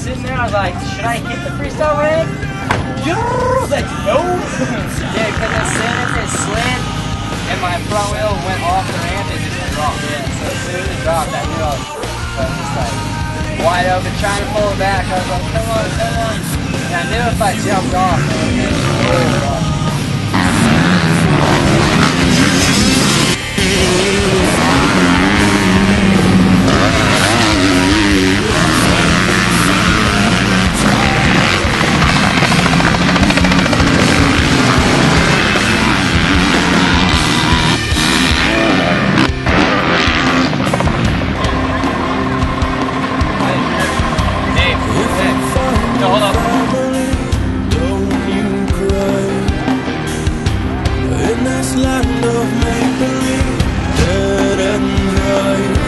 sitting there, I was like, should I hit the freestyle ramp? I was like, no. Yeah, because as soon as it slid and my front wheel went off the ramp, it just dropped. Yeah, so as soon as it dropped, I knew I was just like wide open, trying to pull it back. I was like, come on, come on. And I knew if I jumped off, it would get rolled off. Land of make-believe, dead and right.